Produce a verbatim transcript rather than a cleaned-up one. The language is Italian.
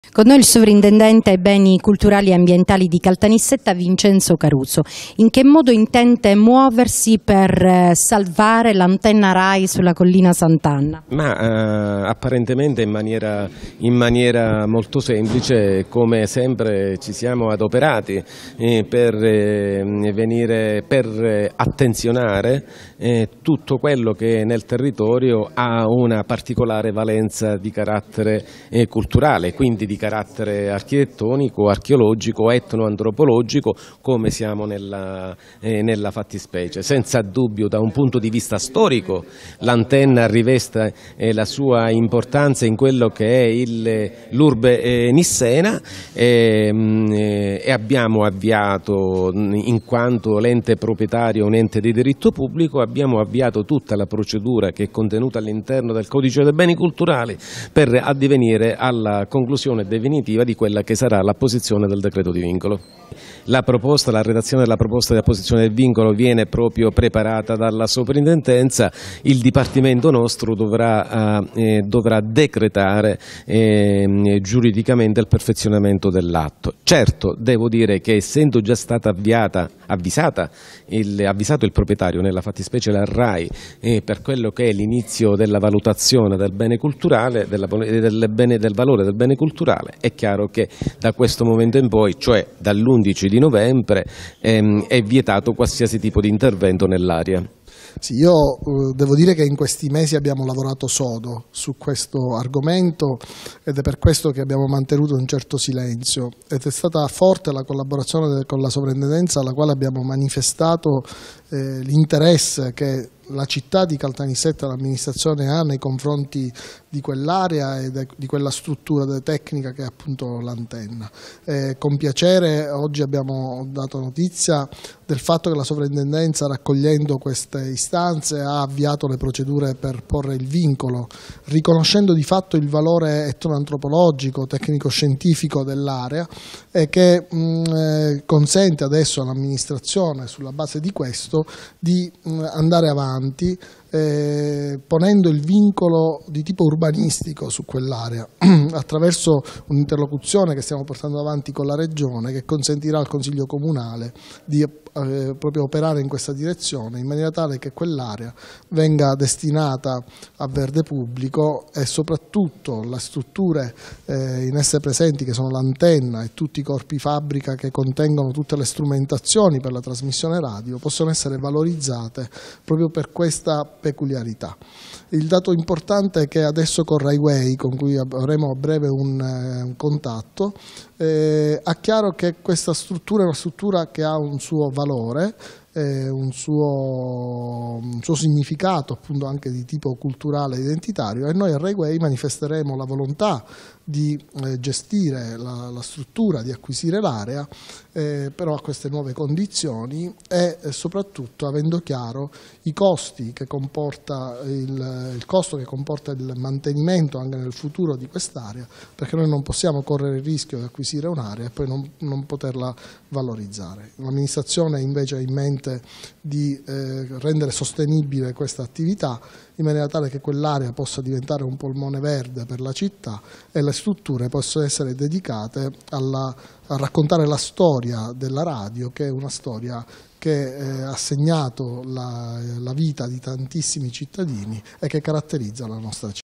Con noi il sovrintendente ai beni culturali e ambientali di Caltanissetta, Vincenzo Caruso. In che modo intende muoversi per salvare l'antenna RAI sulla collina Sant'Anna? Ma eh, apparentemente in maniera, in maniera molto semplice, come sempre ci siamo adoperati eh, per, eh, venire, per attenzionare eh, tutto quello che nel territorio ha una particolare valenza di carattere eh, culturale, quindi di carattere architettonico, archeologico, etnoantropologico, come siamo nella, eh, nella fattispecie. Senza dubbio, da un punto di vista storico, l'antenna riveste eh, la sua importanza in quello che è l'urbe eh, nissena eh, e abbiamo avviato, in quanto l'ente proprietario è un ente di diritto pubblico, abbiamo avviato tutta la procedura che è contenuta all'interno del Codice dei beni culturali per addivenire alla conclusione definitiva di quella che sarà l'apposizione del decreto di vincolo. La proposta, la redazione della proposta di apposizione del vincolo viene proprio preparata dalla soprintendenza, il Dipartimento nostro dovrà, eh, dovrà decretare eh, giuridicamente il perfezionamento dell'atto. Certo, devo dire che essendo già stata avviata, avvisata, il, avvisato il proprietario, nella fattispecie la RAI, eh, per quello che è l'inizio della valutazione del bene culturale, della, del, bene, del valore del bene culturale, è chiaro che da questo momento in poi, cioè dall'undici di novembre, ehm, è vietato qualsiasi tipo di intervento nell'area. Sì, io eh, devo dire che in questi mesi abbiamo lavorato sodo su questo argomento ed è per questo che abbiamo mantenuto un certo silenzio ed è stata forte la collaborazione con la sovrintendenza, alla quale abbiamo manifestato eh, l'interesse che la città di Caltanissetta, l'amministrazione ha nei confronti di quell'area e di quella struttura tecnica che è appunto l'antenna. Eh, con piacere oggi abbiamo dato notizia del fatto che la sovrintendenza, raccogliendo queste istanze, ha avviato le procedure per porre il vincolo, riconoscendo di fatto il valore etnoantropologico, tecnico-scientifico dell'area e che mh, eh, consente adesso all'amministrazione, sulla base di questo, di mh, andare avanti Eh, ponendo il vincolo di tipo urbanistico su quell'area attraverso un'interlocuzione che stiamo portando avanti con la Regione, che consentirà al Consiglio Comunale di eh, proprio operare in questa direzione, in maniera tale che quell'area venga destinata a verde pubblico e soprattutto le strutture eh, in esse presenti, che sono l'antenna e tutti i corpi fabbrica che contengono tutte le strumentazioni per la trasmissione radio, possono essere valorizzate proprio per questa peculiarità. Il dato importante è che adesso con Rai Way, con cui avremo a breve un, eh, un contatto, eh, ha chiaro che questa struttura è una struttura che ha un suo valore, eh, un, suo, un suo significato appunto anche di tipo culturale e identitario, e noi a Rai Way manifesteremo la volontà di eh, gestire la, la struttura, di acquisire l'area, eh, però a queste nuove condizioni e eh, soprattutto avendo chiaro i costi che comporta il, il costo che comporta il mantenimento anche nel futuro di quest'area, perché noi non possiamo correre il rischio di acquisire un'area e poi non, non poterla valorizzare. L'amministrazione invece ha in mente di eh, rendere sostenibile questa attività in maniera tale che quell'area possa diventare un polmone verde per la città e le strutture possono essere dedicate alla, a raccontare la storia della radio, che è una storia che eh, ha segnato la, la vita di tantissimi cittadini e che caratterizza la nostra città.